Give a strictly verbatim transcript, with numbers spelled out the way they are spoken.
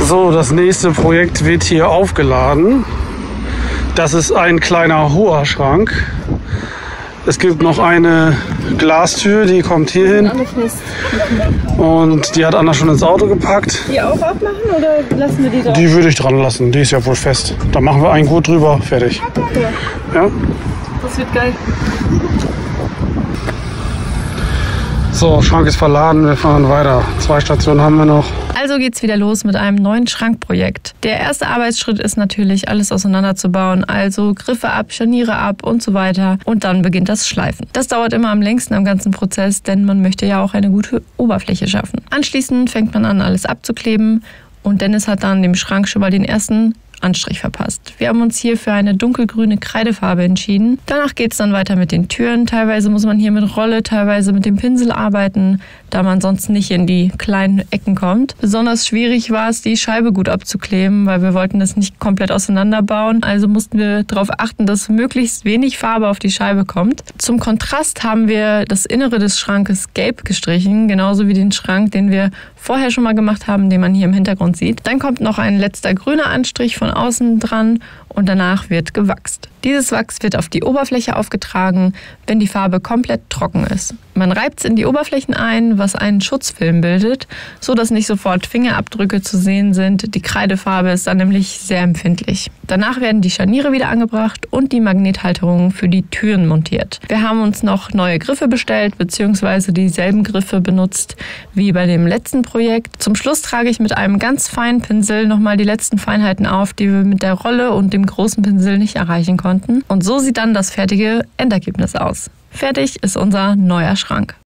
So, das nächste Projekt wird hier aufgeladen. Das ist ein kleiner hoher Schrank. Es gibt noch eine Glastür, die kommt hier hin. Und die hat Anna schon ins Auto gepackt. Die auch abmachen oder lassen wir die da? Die würde ich dran lassen, die ist ja wohl fest. Da machen wir ein Gurt drüber, fertig. Ja. Ja? Das wird geil. So, Schrank ist verladen, wir fahren weiter. Zwei Stationen haben wir noch. Also geht's wieder los mit einem neuen Schrankprojekt. Der erste Arbeitsschritt ist natürlich, alles auseinanderzubauen, also Griffe ab, Scharniere ab und so weiter. Und dann beginnt das Schleifen. Das dauert immer am längsten am ganzen Prozess, denn man möchte ja auch eine gute Oberfläche schaffen. Anschließend fängt man an, alles abzukleben und Dennis hat dann dem Schrank schon mal den ersten Anstrich verpasst. Wir haben uns hier für eine dunkelgrüne Kreidefarbe entschieden. Danach geht es dann weiter mit den Türen. Teilweise muss man hier mit Rolle, teilweise mit dem Pinsel arbeiten, da man sonst nicht in die kleinen Ecken kommt. Besonders schwierig war es, die Scheibe gut abzukleben, weil wir wollten das nicht komplett auseinanderbauen. Also mussten wir darauf achten, dass möglichst wenig Farbe auf die Scheibe kommt. Zum Kontrast haben wir das Innere des Schrankes gelb gestrichen, genauso wie den Schrank, den wir vorher schon mal gemacht haben, den man hier im Hintergrund sieht. Dann kommt noch ein letzter grüner Anstrich von außen dran und danach wird gewachst. Dieses Wachs wird auf die Oberfläche aufgetragen, wenn die Farbe komplett trocken ist. Man reibt es in die Oberflächen ein, was einen Schutzfilm bildet, so dass nicht sofort Fingerabdrücke zu sehen sind. Die Kreidefarbe ist dann nämlich sehr empfindlich. Danach werden die Scharniere wieder angebracht und die Magnethalterungen für die Türen montiert. Wir haben uns noch neue Griffe bestellt bzw. dieselben Griffe benutzt wie bei dem letzten Projekt. Zum Schluss trage ich mit einem ganz feinen Pinsel nochmal die letzten Feinheiten auf, die wir mit der Rolle und dem großen Pinsel nicht erreichen konnten. Und so sieht dann das fertige Endergebnis aus. Fertig ist unser neuer Schrank.